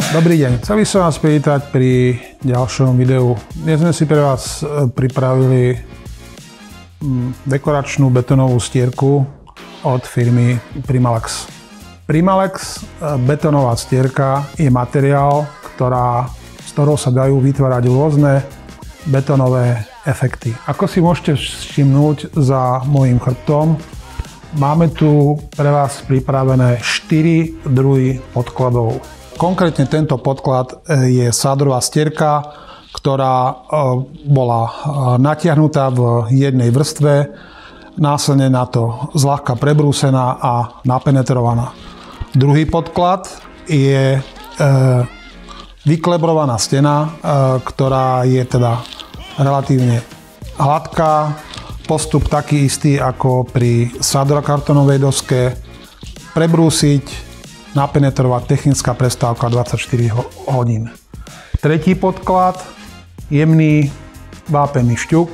Dobrý deň, chcel by som vás privítať pri ďalšom videu. Dnes sme si pre vás pripravili dekoračnú betónovú stierku od firmy Primalex. Primalex betónová stierka je materiál, z ktorou sa dajú vytvárať rôzne betónové efekty. Ako si môžete všimnúť za môjim chrbtom, máme tu pre vás pripravené 4 druhy podkladov. Konkrétne tento podklad je sádorová stierka, ktorá bola natiahnutá v jednej vrstve, následne na to zľahka prebrúsená a napenetrovaná. Druhý podklad je vyklebrovaná stena, ktorá je teda relatívne hladká. Postup taký istý ako pri sádorokartónovej doske. Prebrúsiť, napenetrovať, technická prestávka 24 hodín. Tretí podklad, jemný vápený šťuk.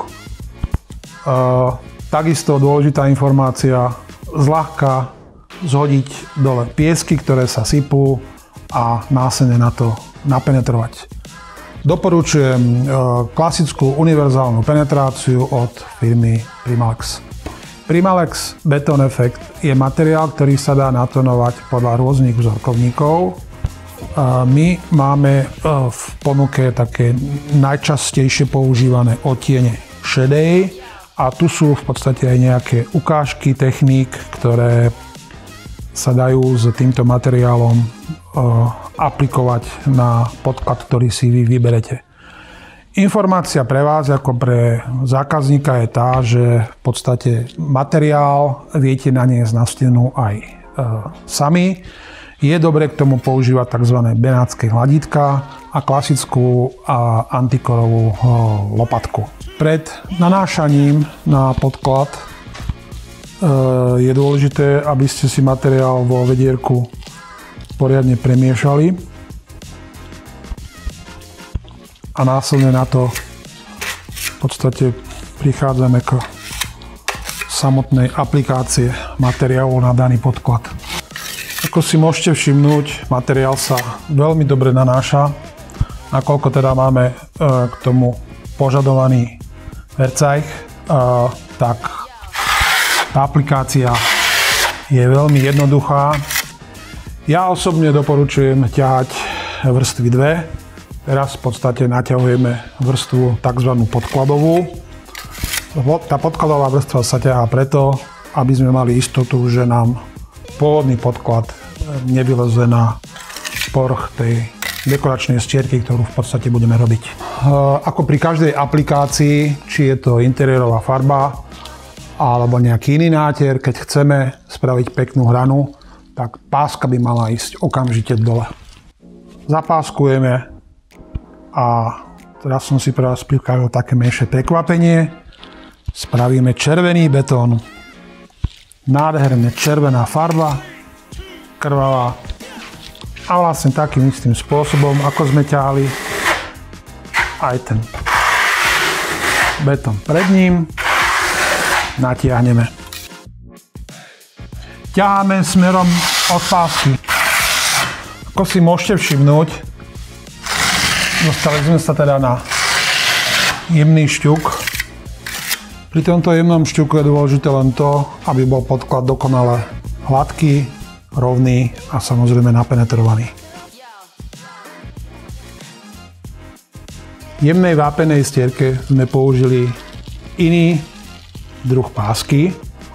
Takisto dôležitá informácia, zľahka zhodiť dole piesky, ktoré sa sypú a následne na to napenetrovať. Doporučujem klasickú univerzálnu penetráciu od firmy Primalex. Primalex Beton Effect je materiál, ktorý sa dá natonovať podľa rôznych vzorkovníkov. My máme v ponuke také najčastejšie používané odtiene šedej a tu sú v podstate aj nejaké ukážky techník, ktoré sa dajú s týmto materiálom aplikovať na podklad, ktorý si vy vyberete. Informácia pre vás ako pre zákazníka je tá, že v podstate materiál viete naniesť na stenu aj sami. Je dobre k tomu používať tzv. Benátske hladítka a klasickú antikorovú lopatku. Pred nanášaním na podklad je dôležité, aby ste si materiál vo vedierku poriadne premiešali. A následne na to v podstate prichádzame k samotnej aplikácie materiálu na daný podklad. Ako si môžete všimnúť, materiál sa veľmi dobre nanáša, nakoľko teda máme k tomu požadovaný vercajch, tak tá aplikácia je veľmi jednoduchá. Ja osobne doporučujem ťahať vrstvy 2. Teraz v podstate naťahujeme vrstvu tzv. Podkladovú. Tá podkladová vrstva sa ťahá preto, aby sme mali istotu, že nám pôvodný podklad nevyleze na povrch tej dekoračnej stierky, ktorú v podstate budeme robiť. Ako pri každej aplikácii, či je to interiérová farba alebo nejaký iný nátier, keď chceme spraviť peknú hranu, tak páska by mala ísť okamžite dole. Zapáskujeme. A teraz som si pre vás pripravil také menšie prekvapenie. Spravíme červený betón. Nádherne červená farba, krvavá. A vlastne takým istým spôsobom, ako sme ťahali aj ten betón pred ním, natiahneme. Ťaháme smerom od pásky. Ako si môžete všimnúť, dostali sme sa teda na jemný šťuk. Pri tomto jemnom šťuku je dôležité len to, aby bol podklad dokonale hladký, rovný a samozrejme napenetrovaný. V jemnej vápenej stierke sme použili iný druh pásky,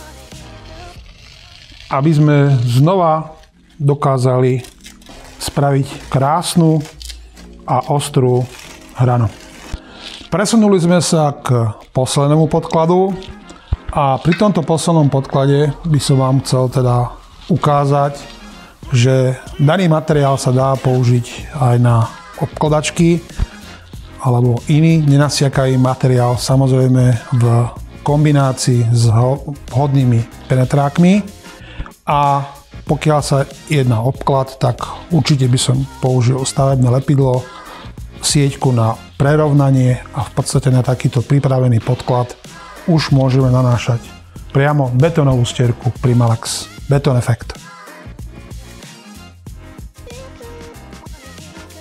aby sme znova dokázali spraviť krásnu a ostrú hranu. Presunuli sme sa k poslednému podkladu a pri tomto poslednom podklade by som vám chcel teda ukázať, že daný materiál sa dá použiť aj na obkladačky alebo iný nenasiakavý materiál, samozrejme v kombinácii s vhodnými penetrákmi. A pokiaľ sa jedná o obklad, tak určite by som použil stavebné lepidlo, sieťku na prerovnanie a v podstate na takýto pripravený podklad už môžeme nanášať priamo betónovú stierku Primalex Beton Effect.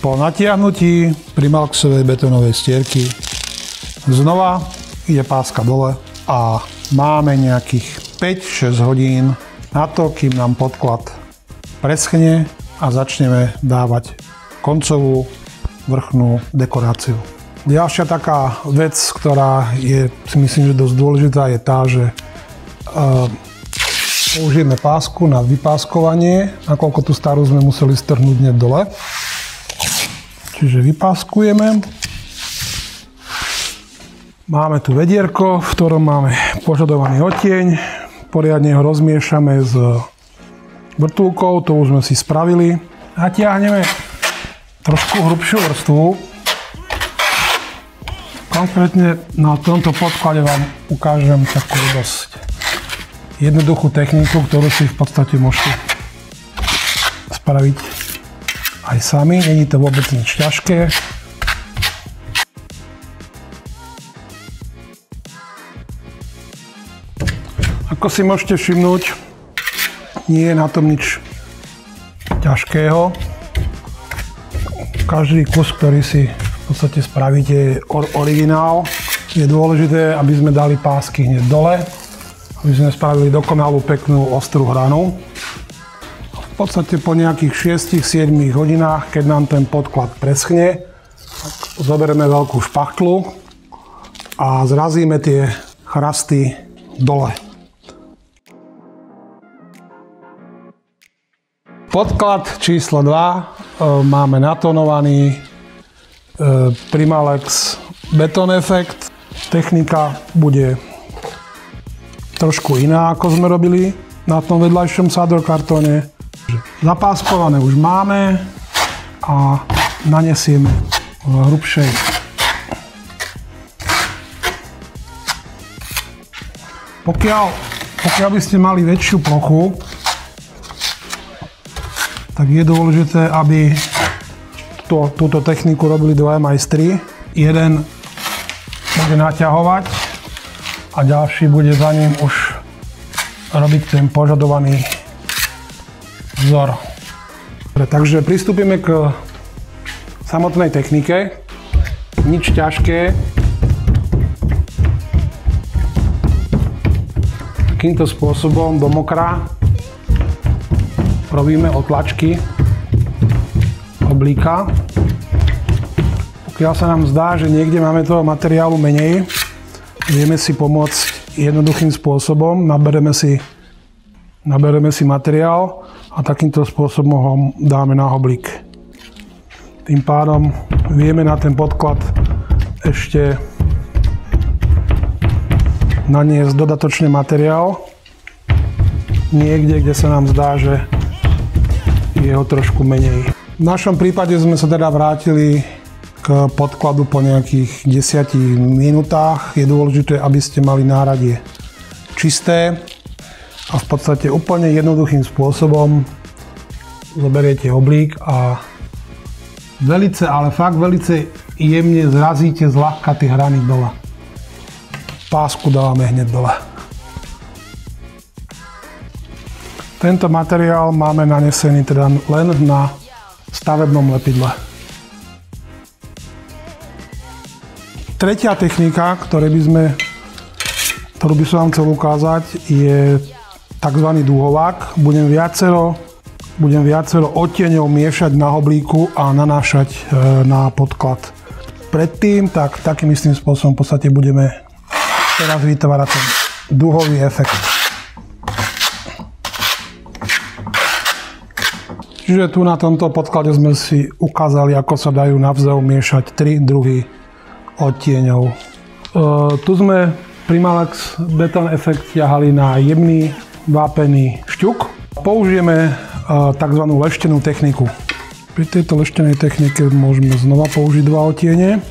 Po natiahnutí Primalxovej betónovej stierky znova ide páska dole a máme nejakých 5-6 hodín na to, kým nám podklad preschne a začneme dávať koncovú vrchnú dekoráciu. Ďalšia taká vec, ktorá je, si myslím, že dosť dôležitá, je tá, že použijeme pásku na vypáskovanie, nakoľko tú starú sme museli strhnúť hneď dole. Čiže vypáskujeme. Máme tu vedierko, v ktorom máme požadovaný odtieň. Poriadne ho rozmiešame s vrtuľkou, to už sme si spravili. Natiahneme trošku hrubšiu vrstvu. Konkrétne na tomto podklade vám ukážem takú dosť jednoduchú techniku, ktorú si v podstate môžete spraviť aj sami. Není to vôbec nič ťažké. Ako si môžete všimnúť, nie je na tom nič ťažkého. Každý kus, ktorý si v podstate spravíte, je originál. Je dôležité, aby sme dali pásky hneď dole, aby sme spravili dokonalú, peknú, ostrú hranu. V podstate po nejakých 6-7 hodinách, keď nám ten podklad preschne, zoberieme veľkú špachtlu a zrazíme tie chrasty dole. Podklad číslo 2 máme natonovaný Primalx Beton Effect. Technika bude trošku iná, ako sme robili na tom vedľajšom sádrokartóne. Zapáskované už máme a nanesieme hrubšej. Pokiaľ by ste mali väčšiu plochu, tak je dôležité, aby túto techniku robili dvaja majstri. Jeden bude naťahovať a ďalší bude za ním už robiť ten požadovaný vzor. Takže pristúpime k samotnej technike. Nič ťažké. Takýmto spôsobom do mokra robíme otlačky oblíka. Pokiaľ sa nám zdá, že niekde máme toho materiálu menej, vieme si pomôcť jednoduchým spôsobom. Nabereme si materiál a takýmto spôsobom ho dáme na oblík. Tým pádom vieme na ten podklad ešte naniesť dodatočný materiál niekde, kde sa nám zdá, že je ho trošku menej. V našom prípade sme sa teda vrátili k podkladu po nejakých 10 minútach. Je dôležité, aby ste mali náradie čisté a v podstate úplne jednoduchým spôsobom zoberiete oblík a velice, ale fakt velice jemne zrazíte zľahka tie hrany dole. Pásku dávame hneď dole. Tento materiál máme nanesený teda len na stavebnom lepidle. Tretia technika, ktorú by som vám chcel ukázať, je tzv. Dúhovák. Budem viacero odtieňov miešať na oblíku a nanášať na podklad. Predtým takým istým spôsobom v podstate budeme teraz vytvárať ten dúhový efekt. Čiže tu na tomto podklade sme si ukázali, ako sa dajú navzájom miešať 3 druhy odtieňov. Tu sme Primalx Beton Effect ťahali na jemný vápený šťuk. Použijeme tzv. Leštenú techniku. Pri tejto leštenej technike môžeme znova použiť 2 odtiene.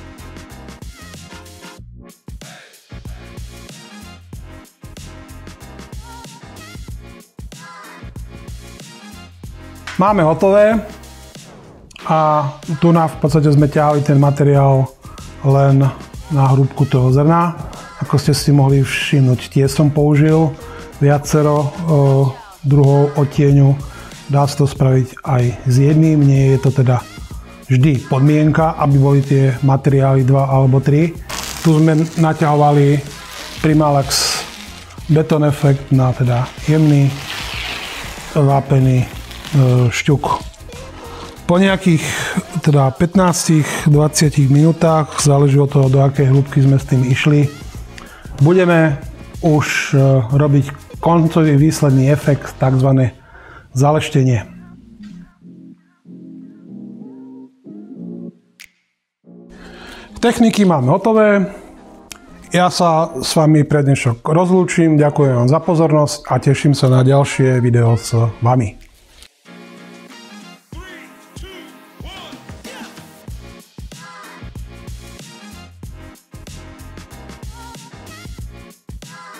Máme hotové a tu v podstate sme ťahali ten materiál len na hrúbku toho zrna. Ako ste si mohli všimnúť, tie som použil viacero druhov odtieňu. Dá sa to spraviť aj s jedným, nie je to teda vždy podmienka, aby boli tie materiály 2 alebo 3. Tu sme naťahovali Primalex Beton Effect na teda jemný vápený šťuk. Po nejakých teda 15-20 minútach, záleží od toho, do akej hĺbky sme s tým išli, budeme už robiť koncový výsledný efekt, tzv. Zaleštenie. Techniky máme hotové. Ja sa s vami pre dnešok rozlúčim, ďakujem vám za pozornosť a teším sa na ďalšie video s vami.